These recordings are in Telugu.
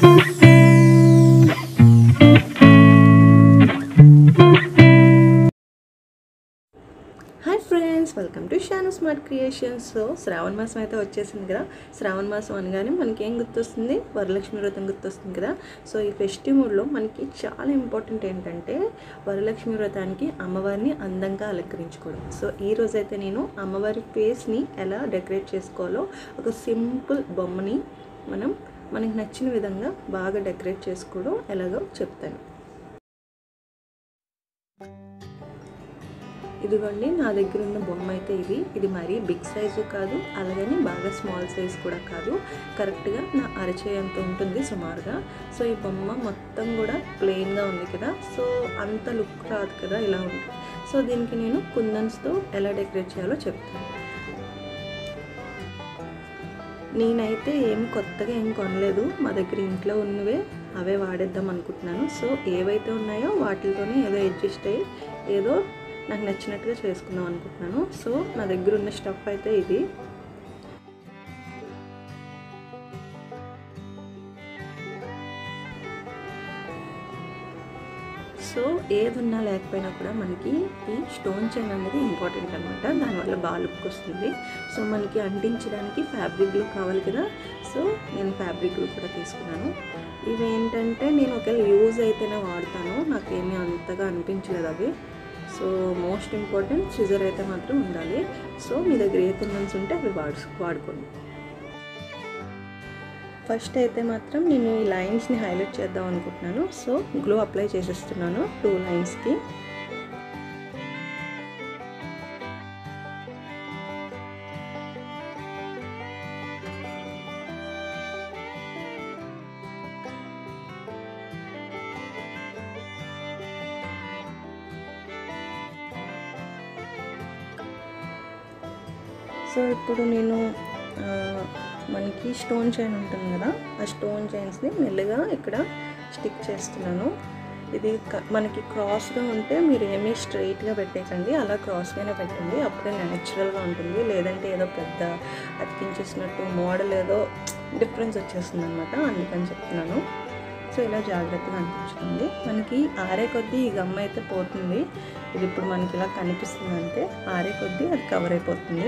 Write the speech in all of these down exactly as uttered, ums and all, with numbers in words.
Hi friends, welcome to Shanu Smart Creations. So Shravana మాసం అయితే వచ్చేసింది కదా। శ్రావణ మాసం అనగానే మనకి ఏం గుర్తొస్తుంది? వరలక్ష్మి వ్రతం గుర్తొస్తుంది కదా। సో ఈ ఫెస్టివ్ మూడ్లో మనకి చాలా ఇంపార్టెంట్ ఏంటంటే వరలక్ష్మి వ్రతానికి అమ్మవారిని అందంగా అలంకరించుకోవడం। సో ఈ రోజు అయితే నేను అమ్మవారి ఫేస్ని ఎలా డెకరేట్ చేసుకోవాలో ఒక సింపుల్ బొమ్మని మనం మనకి నచ్చిన విధంగా బాగా డెకరేట్ చేసుకోవడం ఎలాగో చెప్తాను। ఇదిగోండి, నా దగ్గర ఉన్న బొమ్మ అయితే ఇది ఇది మరీ బిగ్ సైజు కాదు, అలాగని బాగా స్మాల్ సైజ్ కూడా కాదు, కరెక్ట్గా నా అరచేయి అంత ఉంటుంది సుమారుగా। సో ఈ బొమ్మ మొత్తం కూడా ప్లెయిన్గా ఉంది కదా, సో అంత లుక్ రాదు కదా, ఇలా ఉంటుంది। సో దీనికి నేను కుందన్స్తో ఎలా డెకరేట్ చేయాలో చెప్తాను। నేనైతే ఏం కొత్తగా ఏం కొనలేదు, మా దగ్గర ఇంట్లో ఉన్నవే అవే వాడేద్దాం అనుకుంటున్నాను। సో ఏవైతే ఉన్నాయో వాటితోనే ఏదో అడ్జస్ట్ అయ్యి ఏదో నాకు నచ్చినట్టుగా చేసుకుందాం అనుకుంటున్నాను। సో నా దగ్గర ఉన్న స్టఫ్ అయితే ఇది। సో ఏది ఉన్నా లేకపోయినా కూడా మనకి ఈ స్టోన్ చైన్ అనేది ఇంపార్టెంట్ అనమాట, దానివల్ల బాగా లుక్ వస్తుంది। సో మనకి అంటించడానికి ఫ్యాబ్రిక్ గ్లూ కావాలి కదా, సో నేను ఫ్యాబ్రిక్ గ్లూ కూడా తీసుకున్నాను। ఇవి ఏంటంటే నేను ఒకవేళ యూజ్ అయితేనే వాడతాను, నాకేమీ అంతగా అనిపించలేదు అవి। సో మోస్ట్ ఇంపార్టెంట్ సిజర్ అయితే మాత్రం ఉండాలి। సో మీ దగ్గర ఏ కుందన్స్ ఉంటే అవి వాడు వాడుకోండి। ఫస్ట్ అయితే మాత్రం నేను ఈ లైన్స్ని హైలైట్ చేద్దాం అనుకుంటున్నాను। సో గ్లూ అప్లై చేసేస్తున్నాను టూ లైన్స్కి। సో ఇప్పుడు నేను మనకి స్టోన్ చైన్ ఉంటుంది కదా, ఆ స్టోన్ చైన్స్ని మెల్లగా ఇక్కడ స్టిక్ చేస్తున్నాను। ఇది మనకి క్రాస్గా ఉంటే మీరు ఏమీ స్ట్రైట్గా పెట్టేయకండి, అలా క్రాస్గానే పెట్టండి, అప్పుడే న్యాచురల్గా ఉంటుంది। లేదంటే ఏదో పెద్ద అతికించేసినట్టు మోడల్ ఏదో డిఫరెన్స్ వచ్చేస్తుంది అనమాట, అందుకని చెప్తున్నాను। సో ఇలా జాగ్రత్తగా అనిపించుకోండి। మనకి ఆరే కొద్దీ ఈ గమ్ అయితే పోతుంది, ఇది ఇప్పుడు మనకి ఇలా కనిపిస్తుంది అంటే ఆరే కొద్దీ అది కవర్ అయిపోతుంది।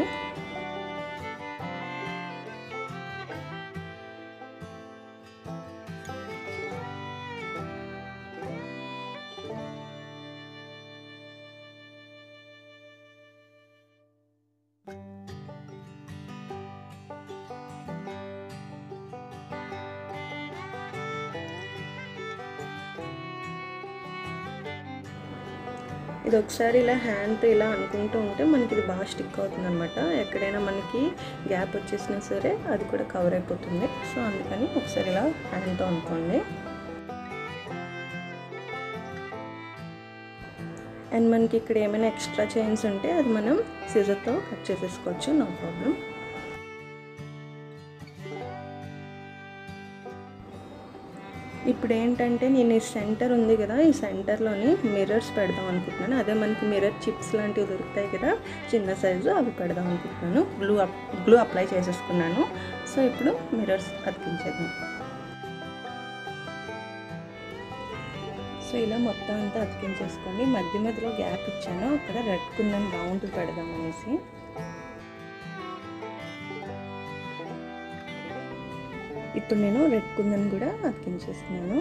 ఇది ఒకసారి ఇలా హ్యాండ్తో ఇలా అనుకుంటూ ఉంటే మనకి ఇది బాగా స్టిక్ అవుతుంది అనమాట, ఎక్కడైనా మనకి గ్యాప్ వచ్చేసినా సరే అది కూడా కవర్ అయిపోతుంది। సో అందుకని ఒకసారి ఇలా హ్యాండ్తో అనుకోండి। అండ్ మనకి ఇక్కడ ఏమైనా ఎక్స్ట్రా చైన్స్ ఉంటే అది మనం సిజర్తో కట్ చేసేసుకోవచ్చు, నో ప్రాబ్లం। ఇప్పుడు ఏంటంటే నేను ఈ సెంటర్ ఉంది కదా, ఈ సెంటర్లోని మిర్రర్స్ పెడదాం అనుకుంటున్నాను। అదే మనకి మిర్రర్ చిప్స్ లాంటివి దొరుకుతాయి కదా చిన్న సైజు, అవి పెడదాం అనుకుంటున్నాను। గ్లూ అప్ గ్లూ అప్లై చేసేసుకున్నాను। సో ఇప్పుడు మిర్రర్స్ అతికించేద్దాం। సో ఇలా మొత్తం అంతా అతికించేసుకోండి, మధ్య మధ్యలో గ్యాప్ ఇచ్చాను, అక్కడ రెడ్ కుందన్ రౌండ్ పెడదాం అనేసి। ఇప్పుడు నేను రెడ్ కుందన్ కూడా అతికించేస్తున్నాను।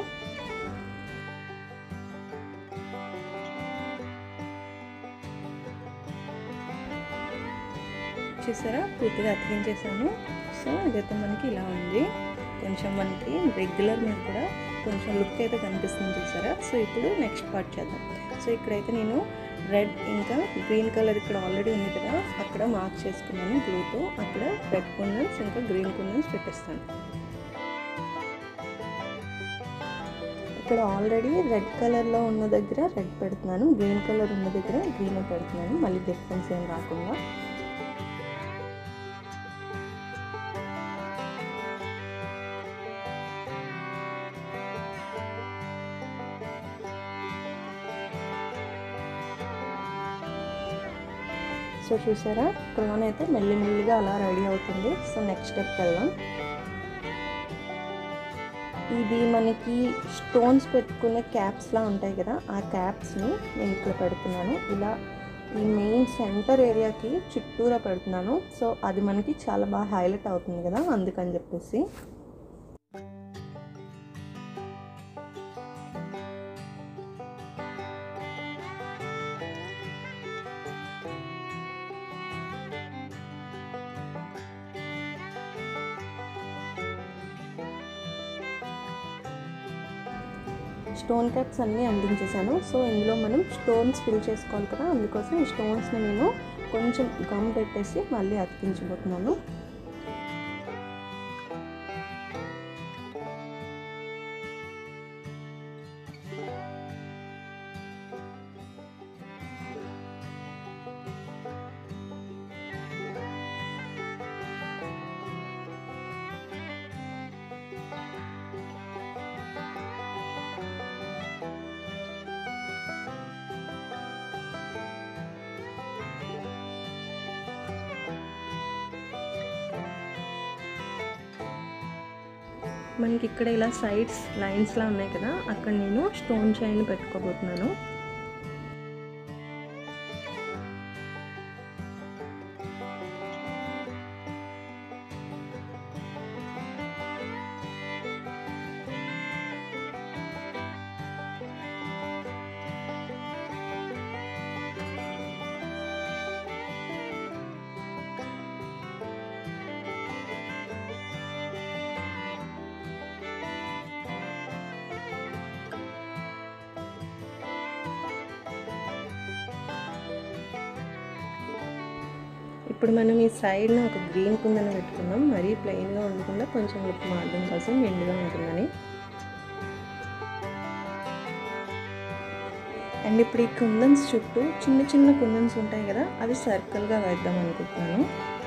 చూసారా, పూర్తిగా అతికించేసాను। సో ఇదైతే మనకి ఇలా ఉంది, కొంచెం మనకి రెగ్యులర్ మీద కూడా కొంచెం లుక్ అయితే కనిపిస్తుంది చూసారా। సో ఇప్పుడు నెక్స్ట్ పార్ట్ చేద్దాం। సో ఇక్కడైతే నేను రెడ్ ఇంకా గ్రీన్ కలర్ ఇక్కడ ఆల్రెడీ ఉంది కదా, అక్కడ మార్క్ చేసుకున్నాను గ్లూతో, అక్కడ రెడ్ కుందన్స్ ఇంకా గ్రీన్ కుందన్స్ పెట్టేస్తాను। ఇక్కడ ఆల్రెడీ రెడ్ కలర్లో ఉన్న దగ్గర రెడ్ పెడుతున్నాను, గ్రీన్ కలర్ ఉన్న దగ్గర గ్రీన్ పెడుతున్నాను, మళ్ళీ డిఫరెన్స్ ఏం రాకుండా। సో చూసారా, క్రాన్ అయితే మెల్లి మెల్లిగా అలా రెడీ అవుతుంది। సో నెక్స్ట్ స్టెప్ వెళ్దాం। ఇది మనకి స్టోన్స్ పెట్టుకునే క్యాప్స్లా ఉంటాయి కదా, ఆ క్యాప్స్ని నేను ఇక్కడ పెడుతున్నాను. ఇలా ఈ మెయిన్ సెంటర్ ఏరియాకి చుట్టూరా పెడుతున్నాను. సో అది మనకి చాలా బాగా హైలైట్ అవుతుంది కదా, అందుకని చెప్పేసి. స్టోన్ క్యాప్స్ అన్నీ అందించేసాను. సో ఇందులో మనం స్టోన్స్ ఫిల్ చేసుకోవాలి కదా, అందుకోసం ఈ స్టోన్స్ని నేను కొంచెం గమ్ పెట్టేసి మళ్ళీ అతికించబోతున్నాను. మనకి ఇక్కడ ఇలా సైడ్స్ లైన్స్లా ఉన్నాయి కదా, అక్కడ నేను స్టోన్ చైన్ పెట్టుకోబోతున్నాను. ఇప్పుడు మనం ఈ సైడ్న ఒక గ్రీన్ కుందన పెట్టుకుందాం. మరీ ప్లెయిన్గా ఉండకుండా కొంచెం లుక్ మార్గం కోసం ఎండుగా ఉంటుందని. అండ్ ఇప్పుడు ఈ కుందన్స్ చుట్టూ చిన్న చిన్న కుందన్స్ ఉంటాయి కదా, అవి సర్కిల్గా వేద్దాం అనుకుంటున్నాను.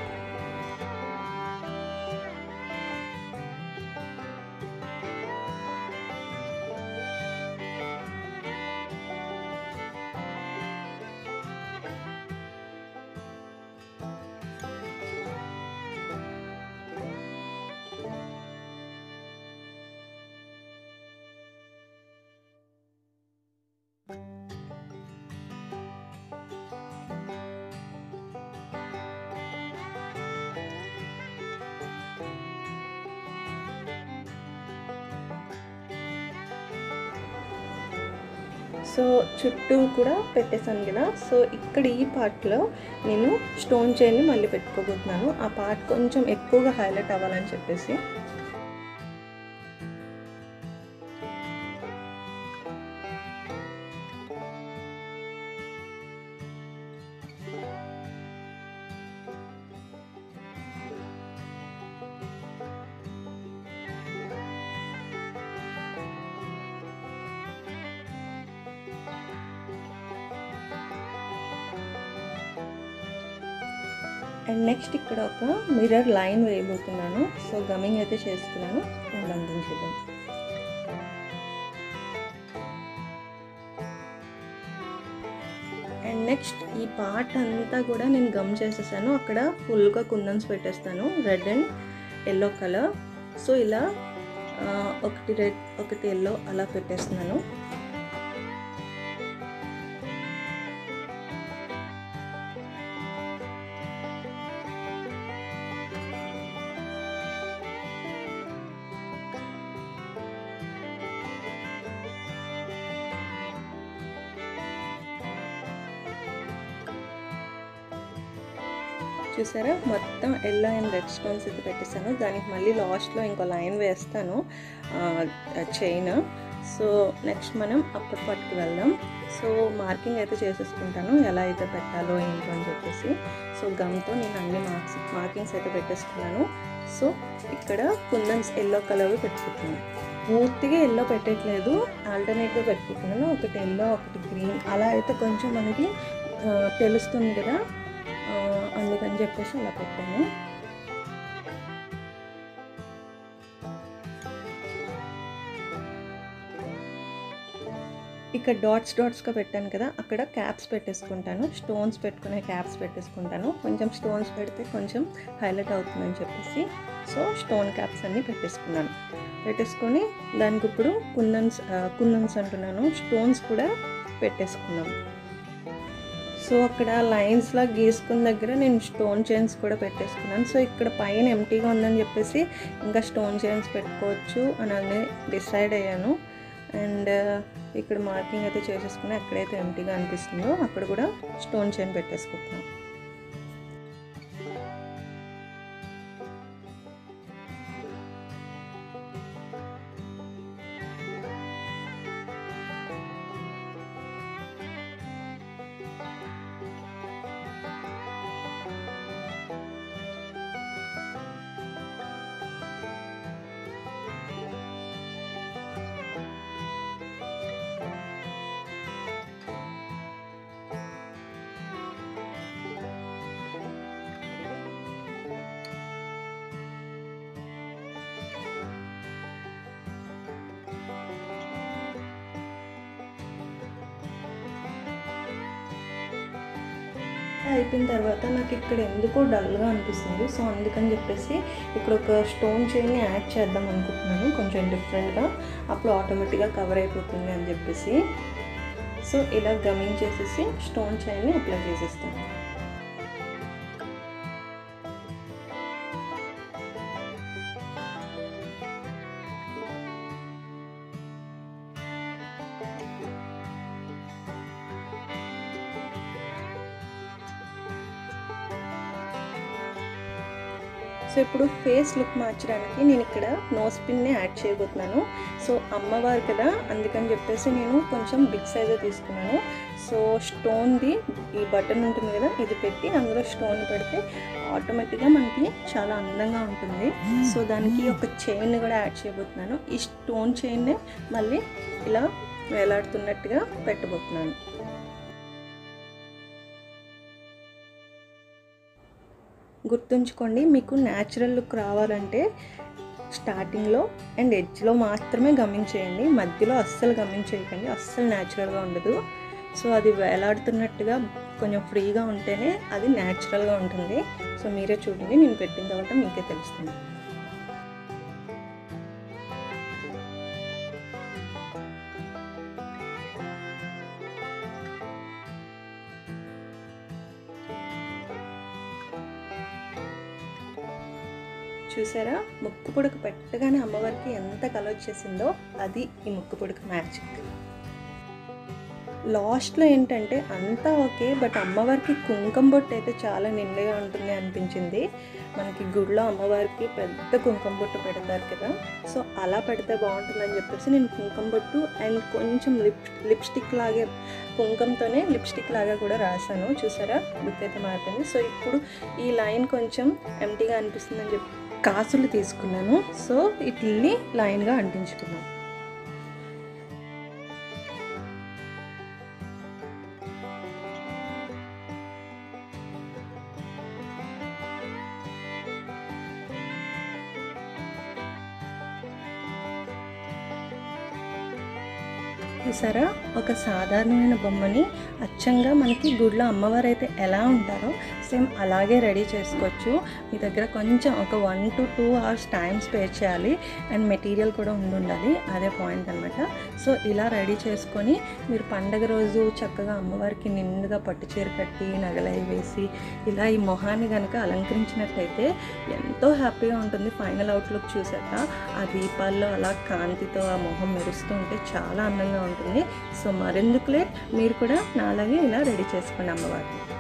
సో చుట్టూ కూడా పెట్టేసాను కదా. సో ఇక్కడ ఈ పార్ట్లో నేను స్టోన్ చైన్ని మళ్ళీ పెట్టుకోబోతున్నాను. ఆ పార్ట్ కొంచెం ఎక్కువగా హైలైట్ అవ్వాలని చెప్పేసి. అండ్ నెక్స్ట్ ఇక్కడ ఒక మిర్రర్ లైన్ వేయబోతున్నాను. సో గమ్మింగ్ అయితే చేసుకున్నాను, అండ్ అందించేద్దాం. అండ్ నెక్స్ట్ ఈ పార్ట్ అంతా కూడా నేను గమ్ చేసేసాను. అక్కడ ఫుల్గా కుందన్స్ పెట్టేస్తాను, red and yellow colour. So ఇలా ఒకటి రెడ్ ఒకటి ఎల్లో అలా పెట్టేస్తున్నాను. చూసారా, మొత్తం ఎల్లో అండ్ రెడ్ స్టోన్స్ అయితే పెట్టేసాను. దానికి మళ్ళీ లాస్ట్లో ఇంకో లైన్ వేస్తాను చైన్. సో నెక్స్ట్ మనం అప్పర్ పార్ట్కి వెళ్దాం. సో మార్కింగ్ అయితే చేసేసుకుంటాను, ఎలా అయితే పెట్టాలో ఏంటో అని చెప్పేసి. సో గమ్తో నేను అన్ని మార్క్స్ మార్కింగ్స్ అయితే పెట్టేసుకున్నాను. సో ఇక్కడ కుందన్స్ ఎల్లో కలర్ పెట్టుకుంటున్నాను. పూర్తిగా ఎల్లో పెట్టట్లేదు, ఆల్టర్నేట్గా పెట్టుకుంటున్నాను. ఒకటి ఎల్లో ఒకటి గ్రీన్ అలా అయితే కొంచెం మనకి తెలుస్తుంది కదా, అందుకని చెప్పేసి అలా పెట్టాను. ఇక్కడ డాట్స్ డాట్స్గా పెట్టాను కదా, అక్కడ క్యాప్స్ పెట్టేసుకుంటాను. స్టోన్స్ పెట్టుకునే క్యాప్స్ పెట్టేసుకుంటాను. కొంచెం స్టోన్స్ పెడితే కొంచెం హైలైట్ అవుతుందని చెప్పేసి సో స్టోన్ క్యాప్స్ అన్నీ పెట్టేసుకున్నాను. పెట్టేసుకొని దానికి ఇప్పుడు కుందన్స్ కుందన్స్ అంటున్నాను స్టోన్స్ కూడా పెట్టేసుకున్నాం. సో అక్కడ లైన్స్లా గీసుకున్న దగ్గర నేను స్టోన్ చైన్స్ కూడా పెట్టేసుకున్నాను. సో ఇక్కడ పైన ఎంటీగా ఉందని చెప్పేసి ఇంకా స్టోన్ చైన్స్ పెట్టుకోవచ్చు అని డిసైడ్ అయ్యాను. అండ్ ఇక్కడ మార్కింగ్ అయితే చేసేసుకుని ఎక్కడైతే ఎంటీగా అనిపిస్తుందో అక్కడ కూడా స్టోన్ చైన్ పెట్టేసుకుంటున్నాను. అయిపోయిన తర్వాత నాకు ఇక్కడ ఎందుకో డల్గా అనిపిస్తుంది. సో అందుకని చెప్పేసి ఇక్కడ ఒక స్టోన్ చైన్ని యాడ్ చేద్దాం అనుకుంటున్నాను కొంచెం డిఫరెంట్గా, అప్పుడు ఆటోమేటిక్గా కవర్ అయిపోతుంది అని చెప్పేసి. సో ఇలా గమింగ్ చేసేసి స్టోన్ చైన్ని అప్లై చేసేస్తాను. సో ఇప్పుడు ఫేస్ లుక్ మార్చడానికి నేను ఇక్కడ నోస్ పిన్ని యాడ్ చేయబోతున్నాను. సో అమ్మవారు కదా అందుకని చెప్పేసి నేను కొంచెం బిగ్ సైజే తీసుకున్నాను. సో స్టోన్ది ఈ బటన్ ఉంటుంది కదా ఇది పెట్టి అందులో స్టోన్ పెడితే ఆటోమేటిక్గా మనకి చాలా అందంగా ఉంటుంది. సో దానికి ఒక చైన్ కూడా యాడ్ చేయబోతున్నాను. ఈ స్టోన్ చైన్నే మళ్ళీ ఇలా వేలాడుతున్నట్టుగా పెట్టబోతున్నాను. గుర్తుంచుకోండి, మీకు న్యాచురల్ లుక్ రావాలంటే స్టార్టింగ్లో అండ్ ఎడ్జ్లో మాత్రమే గమ్మింగ్ చేయండి, మధ్యలో అస్సలు గమ్మింగ్ చేయకండి, అస్సలు న్యాచురల్గా ఉండదు. సో అది వేలాడుతున్నట్టుగా కొంచెం ఫ్రీగా ఉంటేనే అది న్యాచురల్గా ఉంటుంది. సో మీరే చూడండి, నేను పెట్టిన తర్వాత మీకే తెలుస్తుంది. చూసారా, ముక్కు పుడక పెట్టగానే అమ్మవారికి ఎంత కలర్ వచ్చేసిందో అది ఈ ముక్కు పుడక మ్యాజిక్. లాస్ట్లో ఏంటంటే అంతా ఓకే, బట్ అమ్మవారికి కుంకుమ బొట్టు అయితే చాలా నిండుగా ఉంటుంది అనిపించింది. మనకి గుడిలో అమ్మవారికి పెద్ద కుంకుమ బొట్టు పెడతారు కదా, సో అలా పెడితే బాగుంటుందని చెప్పేసి నేను కుంకుమ బొట్టు అండ్ కొంచెం లిప్ లిప్స్టిక్ లాగే కుంకుమతోనే లిప్స్టిక్ లాగా కూడా రాశాను. చూసారా, లుక్ అయితే మారిపోయింది. సో ఇప్పుడు ఈ లైన్ కొంచెం ఎంటీగా అనిపిస్తుందని చెప్పి కాసులు తీసుకున్నాను. సో ఇట్లని లైన్గా అంటించుకున్నాను. చూసారా, ఒక సాధారణమైన బొమ్మని అచ్చంగా మనకి గుడిలో అమ్మవారు అయితే ఎలా ఉంటారో సేమ్ అలాగే రెడీ చేసుకోవచ్చు. మీ దగ్గర కొంచెం ఒక one to two hours time spare చేయాలి అండ్ మెటీరియల్ కూడా ఉండి ఉండాలి, అదే పాయింట్ అనమాట. సో ఇలా రెడీ చేసుకొని మీరు పండగ రోజు చక్కగా అమ్మవారికి నిండుగా పట్టు చీర కట్టి నగలై వేసి ఇలా ఈ మొహాన్ని కనుక అలంకరించినట్టయితే ఎంతో హ్యాపీగా ఉంటుంది. ఫైనల్ అవుట్లుక్ చూసాక ఆ దీపాల్లో అలా కాంతితో ఆ మొహం మెరుస్తూ ఉంటే చాలా అందంగా ఉంటుంది. సో మరెందుకు లేట్, మీరు కూడా నాలాగే ఇలా రెడీ చేసుకోండి అమ్మవారిని.